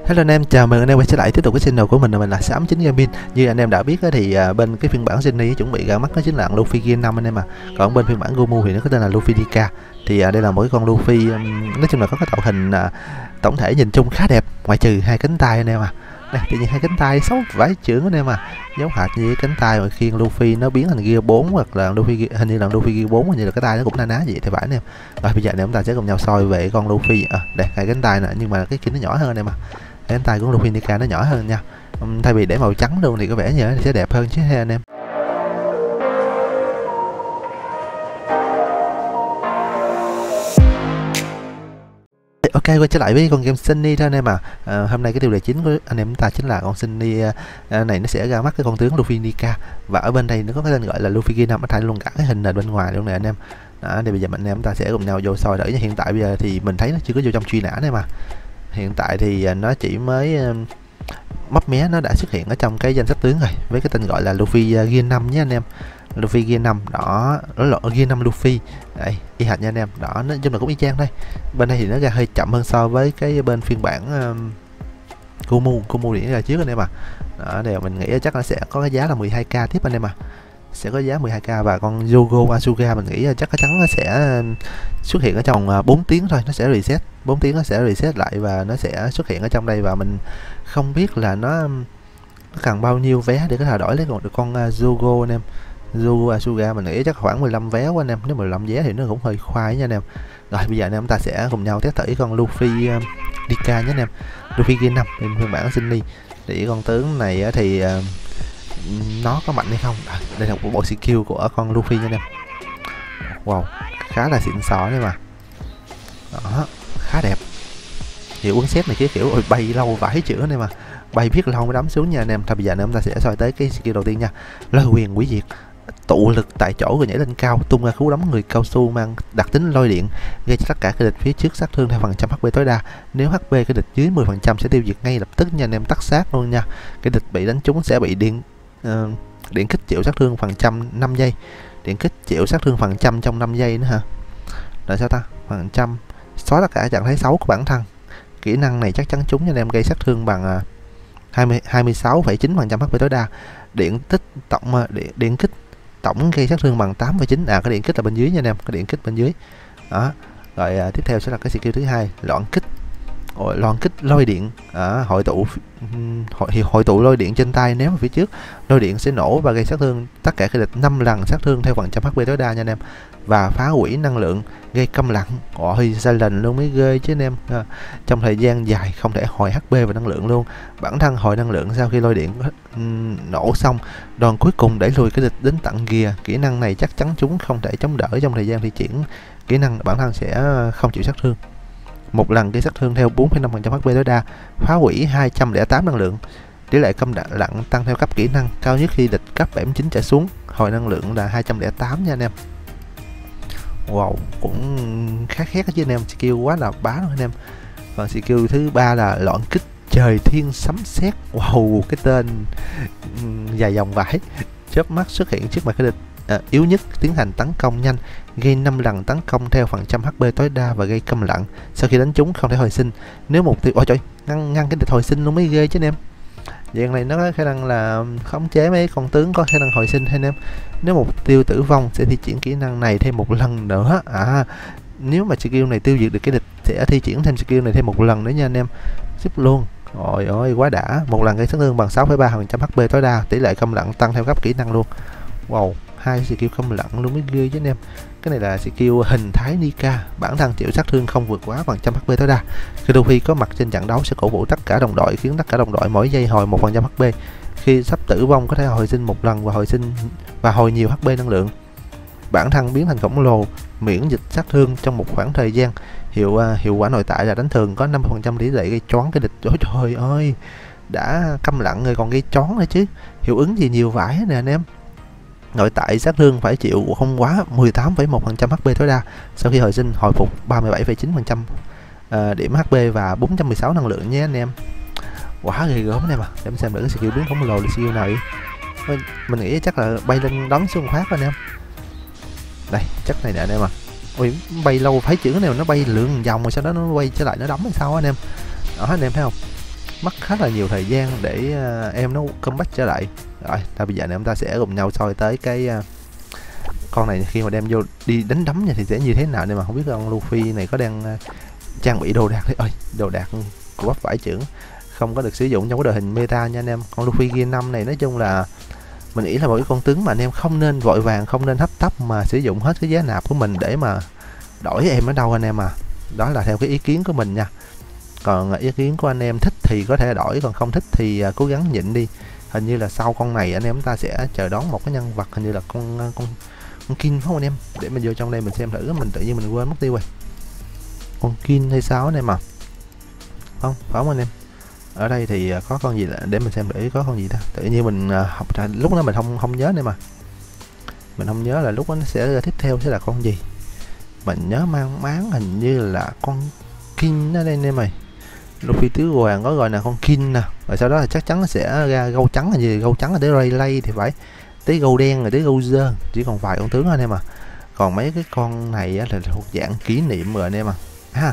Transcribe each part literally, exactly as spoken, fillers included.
Hello anh em, chào mừng anh em quay trở lại tiếp tục cái channel của mình là mình là sáu chín Gaming. Như anh em đã biết thì uh, bên cái phiên bản Zenny chuẩn bị ra mắt đó chính là Luffy Gear năm anh em à. Còn bên phiên bản Gomu thì nó có tên là Luffy Nika. Thì uh, đây là một cái con Luffy um, nói chung là có cái tạo hình uh, tổng thể nhìn chung khá đẹp, ngoại trừ hai cánh tay anh em à. Đây, tự nhiên hai cánh tay xấu vãi chưởng anh em à, giống hệt như cái cánh tay mà khi Luffy nó biến thành Gear bốn hoặc là Luffy hình như là Luffy Gear bốn, hình như là cái tay nó cũng na ná vậy thì phải anh em. Rồi bây giờ này chúng ta sẽ cùng nhau soi về con Luffy. À, đây hai cánh tay nè, nhưng mà cái kia nó nhỏ hơn anh em à. Cánh tay của Luffy Nika nó nhỏ hơn nha. Um, thay vì để màu trắng luôn thì có vẻ như nó sẽ đẹp hơn chứ ha anh em. Ok, quay trở lại với con game Zenny thôi anh em à. À hôm nay cái tiêu đề chính của anh em chúng ta chính là con Zenny à, này nó sẽ ra mắt cái con tướng Luffy Nika, và ở bên đây nó có cái tên gọi là Luffy Gear năm, nó thay luôn cả cái hình nền bên ngoài luôn này anh em. Đó, thì bây giờ anh em chúng ta sẽ cùng nhau vô soi đỡ. Hiện tại bây giờ thì mình thấy nó chưa có vô trong truy nã này mà. Hiện tại thì nó chỉ mới mấp mé nó đã xuất hiện ở trong cái danh sách tướng rồi, với cái tên gọi là Luffy Gear năm nhé anh em. Luffy Gear năm đó, nó là Gear năm Luffy đây, y hệt nha anh em. Đó, nó chung là cũng y chang đây. Bên đây thì nó ra hơi chậm hơn so với cái bên phiên bản um, Gomu Gomu điện ra trước anh em à. Đó, đều mình nghĩ chắc nó sẽ có cái giá là mười hai k tiếp anh em à, sẽ có giá mười hai k. Và con Yogo Asuga mình nghĩ chắc chắn nó sẽ xuất hiện ở trong bốn tiếng thôi, nó sẽ reset bốn tiếng, nó sẽ reset lại và nó sẽ xuất hiện ở trong đây. Và mình không biết là nó, nó cần bao nhiêu vé để có thể đổi lấy còn được con uh, Yogo anh em. Yogo Asuga mình nghĩ chắc khoảng mười lăm vé của anh em, nếu mười lăm vé thì nó cũng hơi khoai nha anh em. Rồi bây giờ anh em chúng ta sẽ cùng nhau test thử con Luffy uh, Nika nhé anh em. Luffy Gear năm phiên bản Zenny. Thì con tướng này uh, thì uh, nó có mạnh hay không. À, đây là một bộ skill của con Luffy nha anh em. Wow, khá là xịn sò đấy mà. Đó, khá đẹp. Hiệu ứng xét này kia kiểu ôi, bay lâu vãi chữa này mà, bay biết lâu mới đấm xuống nha anh em. Thôi bây giờ chúng ta sẽ soi tới cái skill đầu tiên nha. Lôi quyền hủy diệt, tụ lực tại chỗ rồi nhảy lên cao, tung ra cú đấm người cao su mang đặc tính lôi điện, gây cho tất cả cái địch phía trước sát thương theo phần trăm hát pê tối đa. Nếu hát pê cái địch dưới mười phần trăm sẽ tiêu diệt ngay lập tức nha anh em, tắt sát luôn nha. Cái địch bị đánh trúng sẽ bị điện uh, điện kích chịu sát thương phần trăm năm giây, điện kích chịu sát thương phần trăm trong năm giây nữa hả. Rồi sao ta, phần trăm xóa tất cả trạng thái xấu của bản thân. Kỹ năng này chắc chắn trúng nha anh em, gây sát thương bằng uh, hai mươi sáu phẩy chín phần trăm hát pê tối đa. Điện tích tổng uh, điện, điện kích tổng gây sát thương bằng tám phẩy chín. À cái điện kích là bên dưới nha anh em, cái điện kích bên dưới. Đó. Rồi à, tiếp theo sẽ là cái skill thứ hai, loạn kích. Ôi, loạn kích lôi điện. À, hội tụ hội, hội tụ lôi điện trên tay ném vào phía trước. Lôi điện sẽ nổ và gây sát thương tất cả cái địch năm lần sát thương theo phần trăm hát pê tối đa nha anh em. Và phá hủy năng lượng, gây câm lặng. Ôi silent luôn mới ghê chứ anh em. À, trong thời gian dài không thể hồi hát pê và năng lượng luôn. Bản thân hồi năng lượng sau khi lôi điện um, nổ xong, đòn cuối cùng đẩy lùi cái địch đến tận gear. Kỹ năng này chắc chắn chúng không thể chống đỡ trong thời gian thi triển. Kỹ năng bản thân sẽ không chịu sát thương. Một lần gây sát thương theo bốn phẩy năm phần trăm hát pê tối đa. Phá hủy hai trăm lẻ tám năng lượng. Tỷ lệ câm lặng tăng theo cấp kỹ năng, cao nhất khi địch cấp bảy mươi chín trở xuống. Hồi năng lượng là hai trăm lẻ tám nha anh em. Wow, cũng khá khác chứ anh em, skill quá là bá luôn anh em. Còn skill thứ ba là loạn kích trời thiên sấm sét. Wow, cái tên dài dòng vãi. Chớp mắt xuất hiện trước mặt cái địch à, yếu nhất, tiến hành tấn công nhanh, gây năm lần tấn công theo phần trăm hát pê tối đa và gây câm lặng. Sau khi đánh trúng không thể hồi sinh. Nếu mục tiêu ôi trời, ngăn ngăn cái địch hồi sinh luôn mới ghê chứ anh em. Dạng này nó có khả năng là khống chế mấy con tướng có khả năng hồi sinh anh em. Nếu mục tiêu tử vong sẽ thi triển kỹ năng này thêm một lần nữa. À, nếu mà skill này tiêu diệt được cái địch sẽ thi triển thêm skill này thêm một lần nữa nha anh em. Giúp luôn. Ôi ôi quá đã. Một lần gây sát thương bằng sáu phẩy ba phần trăm hát pê tối đa, tỷ lệ câm lặng tăng theo cấp kỹ năng luôn. Wow, hai skill câm lặng luôn mới ghê chứ anh em. Cái này là skill hình thái Nika, bản thân chịu sát thương không vượt quá phần trăm hát pê tối đa. Khi Luffy có mặt trên trận đấu sẽ cổ vũ tất cả đồng đội, khiến tất cả đồng đội mỗi giây hồi một phần trăm hát pê. Khi sắp tử vong có thể hồi sinh một lần và hồi sinh và hồi nhiều hát pê năng lượng. Bản thân biến thành khổng lồ, miễn dịch sát thương trong một khoảng thời gian. Hiệu uh, hiệu quả nội tại là đánh thường, có năm mươi phần trăm tỷ lệ gây choáng cái địch. Ôi trời ơi, đã câm lặng rồi còn gây choáng nữa chứ. Hiệu ứng gì nhiều vãi nè anh em. Nội tại sát thương phải chịu không quá mười tám phẩy một phần trăm hát pê tối đa. Sau khi hồi sinh hồi phục ba mươi bảy phẩy chín phần trăm uh, điểm hát pê và bốn trăm mười sáu năng lượng nhé anh em. Quá ghê gớm anh em à. Để mình xem được cái skill biến khổng lồ là skill nào đi. Mình nghĩ chắc là bay lên đón xuống phát anh em. Đây, chắc này nè anh em à. Ôi, bay lâu phải chữ này nó bay lượn vòng rồi sau đó nó quay trở lại nó đóng hay sao anh em. Đó anh em thấy không? mất khá là nhiều thời gian để uh, em nó comeback trở lại. Rồi ta bây giờ này chúng ta sẽ cùng nhau soi tới cái uh, con này khi mà đem vô đi đánh đấm nha thì sẽ như thế nào, nhưng mà không biết con Luffy này có đang uh, trang bị đồ đạc đấy. Ơi, đồ đạc của bắp vải trưởng không có được sử dụng trong cái đội hình meta nha anh em. Con Luffy Gear năm này nói chung là mình nghĩ là một cái con tướng mà anh em không nên vội vàng, không nên hấp tấp mà sử dụng hết cái giá nạp của mình để mà đổi em ở đâu anh em à. Đó là theo cái ý kiến của mình nha. Còn ý kiến của anh em thích thì có thể đổi, còn không thích thì cố gắng nhịn đi. Hình như là sau con này anh em chúng ta sẽ chờ đón một cái nhân vật hình như là con con con Kin phải không anh em? Để mình vô trong đây mình xem thử, mình tự nhiên mình quên mất tiêu rồi. Con Kin hay sao anh em à? Không, phải không anh em? Ở đây thì có con gì để mình xem thử có con gì ta. Tự nhiên mình học ra lúc đó mình không không nhớ nữa mà. Mình không nhớ là lúc đó nó sẽ ra tiếp theo sẽ là con gì. Mình nhớ mang máng hình như là con Kin ở đây anh em ơi. Luffy tứ hoàng có gọi là con Kin nè, rồi sau đó là chắc chắn nó sẽ ra gâu trắng là gì, gâu trắng là tới Rayleigh thì phải, tới gâu đen rồi tới gâu dơ, chỉ còn vài con tướng thôi anh em à. Còn mấy cái con này á, là thuộc dạng kỷ niệm rồi anh em à. Ha,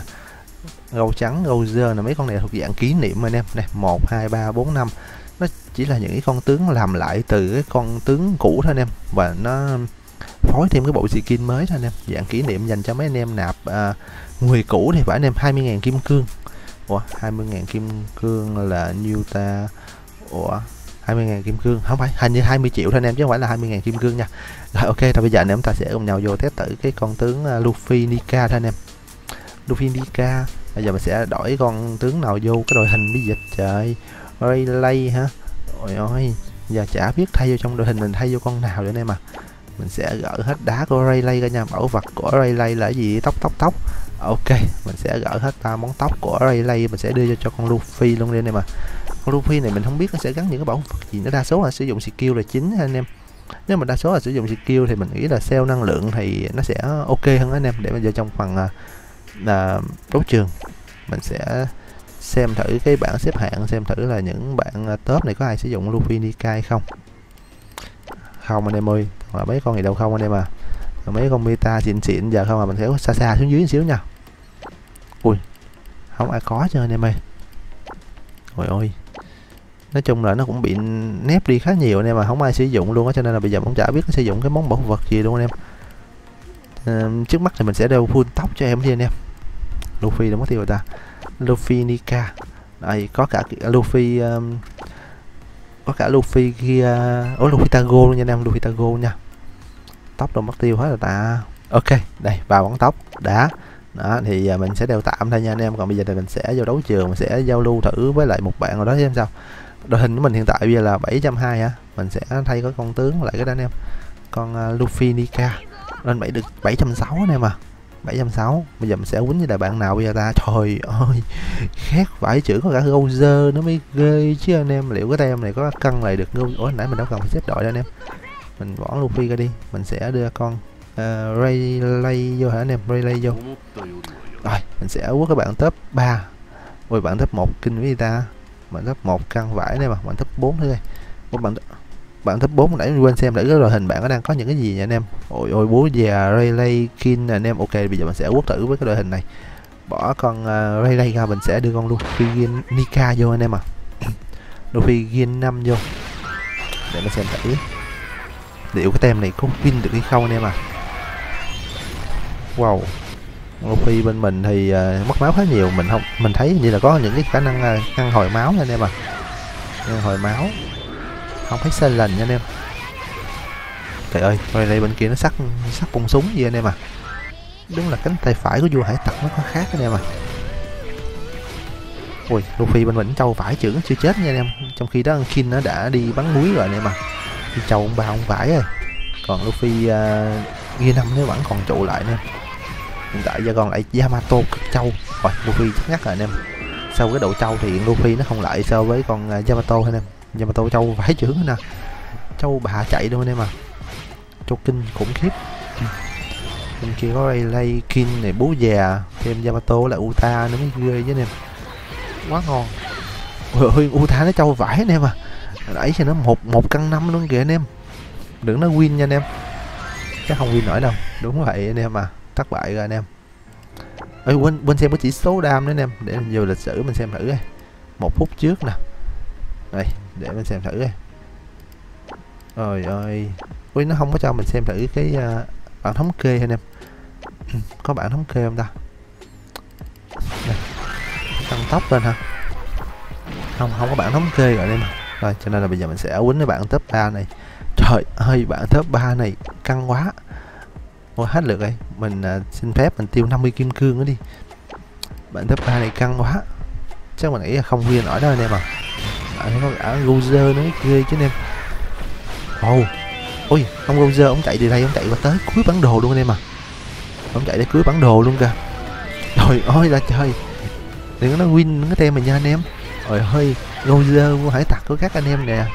gâu trắng gâu dơ là mấy con này thuộc dạng kỷ niệm anh em. Này một hai ba bốn năm nó chỉ là những cái con tướng làm lại từ cái con tướng cũ thôi anh em, và nó phối thêm cái bộ skin mới thôi anh em, dạng kỷ niệm dành cho mấy anh em nạp à, người cũ thì phải anh em. Hai mươi ngàn kim cương. Ủa hai mươi ngàn kim cương là nhiêu ta? Ủa hai mươi ngàn kim cương không phải, hình như hai mươi triệu thôi anh em chứ không phải là hai mươi ngàn kim cương nha. Rồi ok, rồi bây giờ anh em ta sẽ cùng nhau vô test thử cái con tướng uh, Luffy Nika thôi anh em. Luffy Nika bây giờ mình sẽ đổi con tướng nào vô cái đội hình bây giờ trời. Rayleigh hả? Ôi ôi, giờ chả biết thay vô trong đội hình mình thay vô con nào nữa anh em à. Mình sẽ gỡ hết đá của Rayleigh ra nha. Bảo vật của Rayleigh là gì? Tóc tóc tóc. Ok, mình sẽ gỡ hết ba món tóc của Rayleigh, mình sẽ đưa cho con Luffy luôn đi anh em à. Con Luffy này mình không biết nó sẽ gắn những cái bảo vật gì, nó đa số là sử dụng skill là chính anh em. Nếu mà đa số là sử dụng skill thì mình nghĩ là sell năng lượng thì nó sẽ ok hơn anh em. Để mình vô trong phần là uh, đấu trường mình sẽ xem thử cái bảng xếp hạng, xem thử là những bạn uh, top này có ai sử dụng Luffy Nika hay không. Không anh em ơi, mà mấy con này đâu không anh em à. Còn mấy con meta xịn xịn giờ không, mà mình sẽ xa xa xuống dưới một xíu nha. Ui, không ai có cho anh em ơi. Ôi ôi, nói chung là nó cũng bị nép đi khá nhiều anh em mà không ai sử dụng luôn á, cho nên là bây giờ cũng chả biết sử dụng cái món bảo vật gì luôn anh em. À, trước mắt thì mình sẽ đeo full tóc cho em đi anh em. Luffy đã mất tiêu rồi ta. Luffy Nika đây, có cả Luffy um, có cả Luffy kia. Ủa Luffy Tago luôn nha anh em, Luffy Tago nha. Tóc đâu mất tiêu hết rồi ta. Ok, đây ba món tóc đã. Đó thì mình sẽ đeo tạm thôi nha anh em. Còn bây giờ thì mình sẽ vô đấu trường, mình sẽ giao lưu thử với lại một bạn nào đó xem sao. Đội hình của mình hiện tại bây giờ là bảy trăm hai mươi hả? Mình sẽ thay có con tướng lại cái đó anh em. Con uh, Luffy Nika lên bảy được bảy trăm sáu mươi anh em à. bảy trăm sáu mươi. Bây giờ mình sẽ quýnh với đại bạn nào bây giờ ta? Trời ơi, khét vải chữ có cả Gozer nó mới ghê chứ anh em. Liệu cái tem này có cân lại được không? Ủa nãy mình đâu cần phải xếp đội đâu anh em. Mình bỏ Luffy ra đi, mình sẽ đưa con uh, Rayleigh vô hả anh em. Rayleigh vô. Rồi mình sẽ quất các bạn top ba. Ôi bạn top một kinh với ta. Bạn top một căng vải này mà. Bạn top bốn thôi. Ủa, bạn bạn top bốn nãy mình quên xem để cái đội hình bạn có đang có những cái gì nha anh em. Ôi ôi bố già Rayleigh Kin anh em. Ok bây giờ mình sẽ quất thử với cái đội hình này. Bỏ con uh, Rayleigh ra, mình sẽ đưa con Luffy Nika vô anh em à. Luffy Gear năm vô để mình xem thử liệu cái tem này có win được hay không anh em à. Wow, Luffy bên mình thì uh, mất máu khá nhiều. Mình không mình thấy như là có những cái khả năng uh, ngăn hồi máu nha anh em à. Ngăn hồi máu không thấy sai lệch nha anh em. Trời ơi, rồi đây bên kia nó sắc sắc bông súng gì anh em à. Đúng là cánh tay phải của vua hải tặc nó có khác anh em à. Ui, Luffy bên mình trâu vải trưởng chưa chết nha anh em. Trong khi đó Kin nó đã đi bắn núi rồi anh em à. Đi trâu ông ba ông vải rồi. Còn Luffy uh, Gear năm nó vẫn còn trụ lại nè. Hiện tại giờ còn lại Yamato cực trâu. Rồi Luffy chắc nhắc rồi anh em. Sau cái độ trâu thì Luffy nó không lại so với con uh, Yamato anh em. Yamato trâu vải trưởng nè. Trâu bà chạy luôn anh em à. Trâu kinh khủng khiếp. Bên kia có Rayleigh Kin này bố già, thêm Yamato là Uta nó mới ghê với anh em. Quá ngon. Ôi ơi, Uta nó trâu vải anh em à. Đẩy cho nó một một cân năm luôn kìa anh em. Đừng nó win nha anh em. Chắc không win nổi đâu. Đúng vậy anh em à. Thất bại rồi anh em. Ê, quên quên xem cái chỉ số đam nữa anh em. Để mình vô lịch sử mình xem thử đây. một phút trước nè. Đây để mình xem thử đây. Trời ơi, ui nó không có cho mình xem thử cái uh, bảng thống kê anh em. Có bảng thống kê không ta? Đây. Tăng tốc lên ha. Không, không có bảng thống kê rồi em. Rồi cho nên là bây giờ mình sẽ quýnh cái bảng top ba này. Trời ơi, bảng top ba này căng quá. Ôi hết lượt rồi. Mình uh, xin phép mình tiêu năm mươi kim cương nữa đi. Bảng top ba này căng quá. Chắc mình nghĩ là không win nổi đó anh em à. Bạn thấy có cả Roger nữa ghê chứ anh em. Ồ, oh. Ôi, ông Roger ông chạy từ đây, ông chạy qua tới cuối bản đồ luôn anh em à. Ông chạy đến cuối bản đồ luôn kìa. Trời ơi là trời. Đừng có nói win cái tem mình nha anh em. Trời ơi, Roger vua hải tặc của các anh em nè.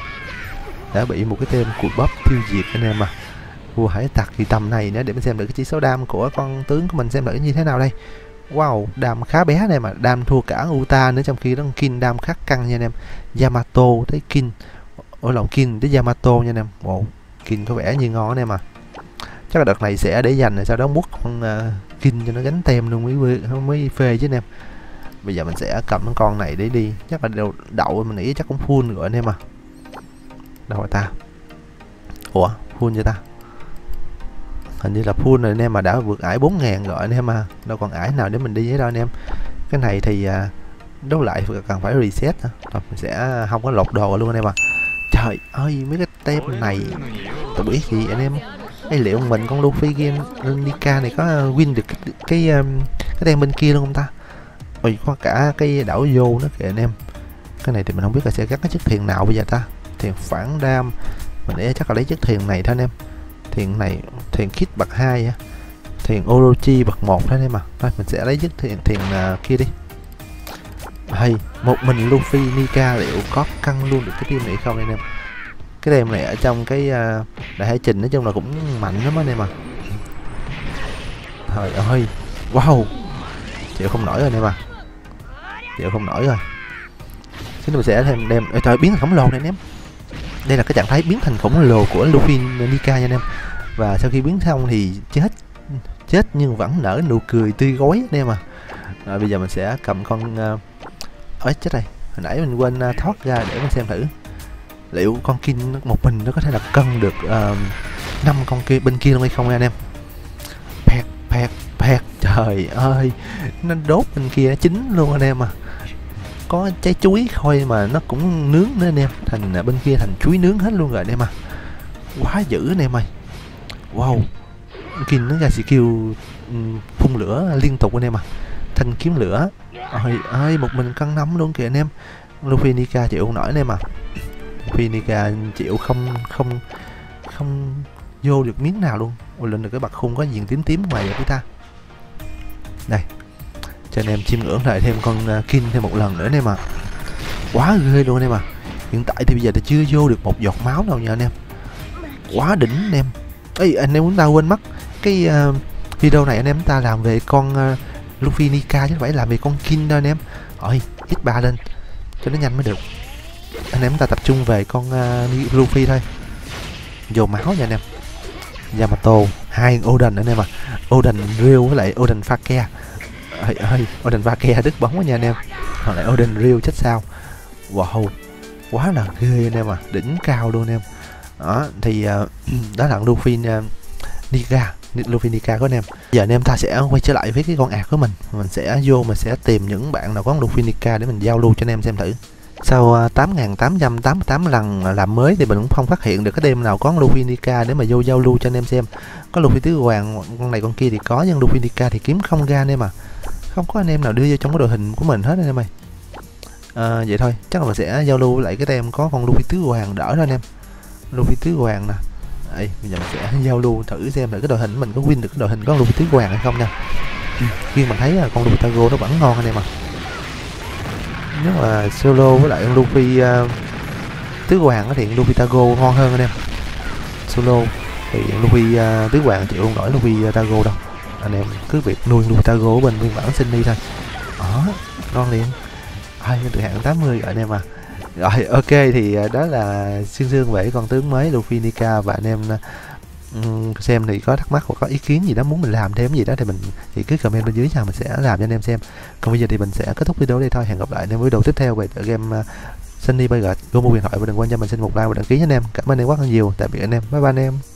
Đã bị một cái tem cụt bắp tiêu diệt anh em à. Vua hải tặc thì tầm này nữa để mình xem được cái chỉ số đam của con tướng của mình xem được như thế nào đây. Wow, đam khá bé này mà đam thua cả Uta nữa, trong khi đó Kin đam khá căng nha anh em. Yamato tới Kin. Ở lộn Kin tới Yamato nha anh em. Wow, Kin có vẻ như ngon anh em à. Chắc là đợt này sẽ để dành rồi sau đó mút con uh, Kin cho nó gánh tem luôn mới mới phê chứ anh em. Bây giờ mình sẽ cầm con con này để đi. Chắc là đậu, đậu mình nghĩ chắc cũng full rồi anh em à. Đâu rồi ta? Ủa, full vậy ta? Hình như là full rồi anh em, mà đã vượt ải bốn ngàn rồi anh em à. Đâu còn ải nào để mình đi với đâu anh em. Cái này thì uh, đấu lại cần phải reset. Rồi mình sẽ không có lột đồ luôn anh em à. Trời ơi, mấy cái tem này tôi biết gì anh em. Ê, liệu mình con Luffy game Nika này có win được cái cái, um, cái tem bên kia luôn không ta? Ôi, có cả cái đảo vô nữa kìa anh em. Cái này thì mình không biết là sẽ gắn cái chất thiền nào bây giờ ta. Thiền phản đam. Mình để chắc là lấy chất thiền này thôi anh em. Thiền này, thiền kit bậc hai á. Thiền Orochi bậc một thôi anh em à. Thôi mình sẽ lấy chất thiền thiền uh, kia đi. Hay, một mình Luffy Nika liệu có căng luôn được cái team này không anh em? Cái team này ở trong cái uh, đại hải trình nói chung là cũng mạnh lắm anh em à. Trời ơi, wow, chịu không nổi rồi anh em à. Chịu không nổi rồi. Xin mình sẽ thêm đem. Ê, trời, biến thành khổng lồ này anh em. Đây là cái trạng thái biến thành khổng lồ của Luffy Nika nha anh em. Và sau khi biến xong thì chết chết nhưng vẫn nở nụ cười tươi gói anh em à. Rồi bây giờ mình sẽ cầm con uh, ơi chết rồi, hồi nãy mình quên uh, thoát ra để mình xem thử liệu con Kin một mình nó có thể là cân được năm uh, con kia bên kia luôn hay không nha anh em. Pẹt pẹt pẹt, trời ơi, nó đốt bên kia chín luôn anh em à. Có trái chuối thôi mà nó cũng nướng nữa anh em, thành uh, bên kia thành chuối nướng hết luôn rồi anh em à. Quá dữ anh em ơi. Wow, Kin nó ra skill um, phun lửa liên tục anh em à. Thanh kiếm lửa. Ôi ơi, một mình cân nắm luôn kìa anh em. Luffy Nika chịu không nổi anh em à. Luffy Nika chịu không không không vô được miếng nào luôn. Ôi, lên được cái bậc khung có diện tím tím ngoài vậy ta. Đây, cho anh em chiêm ngưỡng lại thêm con uh, Kin thêm một lần nữa anh em à. Quá ghê luôn anh em à. Hiện tại thì bây giờ thì chưa vô được một giọt máu đâu nha anh em. Quá đỉnh anh em. Ê, anh em muốn ta quên mất cái uh, video này anh em ta làm về con uh, Luffy Nika chứ không phải làm về con Kin đâu anh em. Ôi, hit ba lên cho nó nhanh mới được. Anh em ta tập trung về con uh, Luffy thôi. Vô máu nha anh em. Yamato, hai Oden anh em à. Oden Ryu với lại Oden Fake. Ơi ơi, Oden Fake đứt bóng quá nha anh em. Còn lại Oden Ryu chết sao. Wow, quá là ghê anh em à, đỉnh cao luôn anh em. Đó, thì uh, đó là Luffy uh, Nika. Luffy Nika của anh em. Giờ anh em ta sẽ quay trở lại với cái con ạc của mình. Mình sẽ vô mình sẽ tìm những bạn nào có Luffy Nika để mình giao lưu cho anh em xem thử. Sau uh, tám nghìn tám trăm tám mươi tám lần làm mới thì mình cũng không phát hiện được cái đêm nào có Luffy Nika để mà vô giao lưu cho anh em xem. Có Luffy tứ hoàng con này con kia thì có, nhưng Luffy Nika thì kiếm không ra anh em à. Không có anh em nào đưa vô trong cái đội hình của mình hết anh em ơi. À, vậy thôi, chắc là mình sẽ giao lưu với lại cái tem có con Luffy tứ hoàng đỡ đó anh em. Luffy tứ hoàng nè. Đây, bây giờ mình sẽ giao lưu thử xem là cái đội hình của mình có win được cái đội hình có Luffy tứ hoàng hay không nha. Khi mình thấy là con Luffy Tago nó vẫn ngon anh em à. Nếu mà solo với lại con Luffy uh, tứ hoàng thì Luffy Tago ngon hơn anh em. Solo thì Luffy uh, tứ hoàng chịu không nổi Luffy Tago đâu. Anh em cứ việc nuôi Luffy Tago ở bên phiên bản Sunny thôi. Đó, ngon liền. Ai được hạng tám mươi rồi anh em à. Rồi ok, thì đó là xương xương về con tướng mới Luffy Nika, và anh em ừm, xem thì có thắc mắc hoặc có ý kiến gì đó muốn mình làm thêm gì đó thì mình thì cứ comment bên dưới cho mình sẽ làm cho anh em xem. Còn bây giờ thì mình sẽ kết thúc video ở đây thôi. Hẹn gặp lại anh em video tiếp theo về tựa game uh, Sunny Burger. Go mua điện thoại và đừng quên cho mình xin một like và đăng ký nha anh em. Cảm ơn anh em rất là nhiều. Tạm biệt anh em. Bye bye anh em.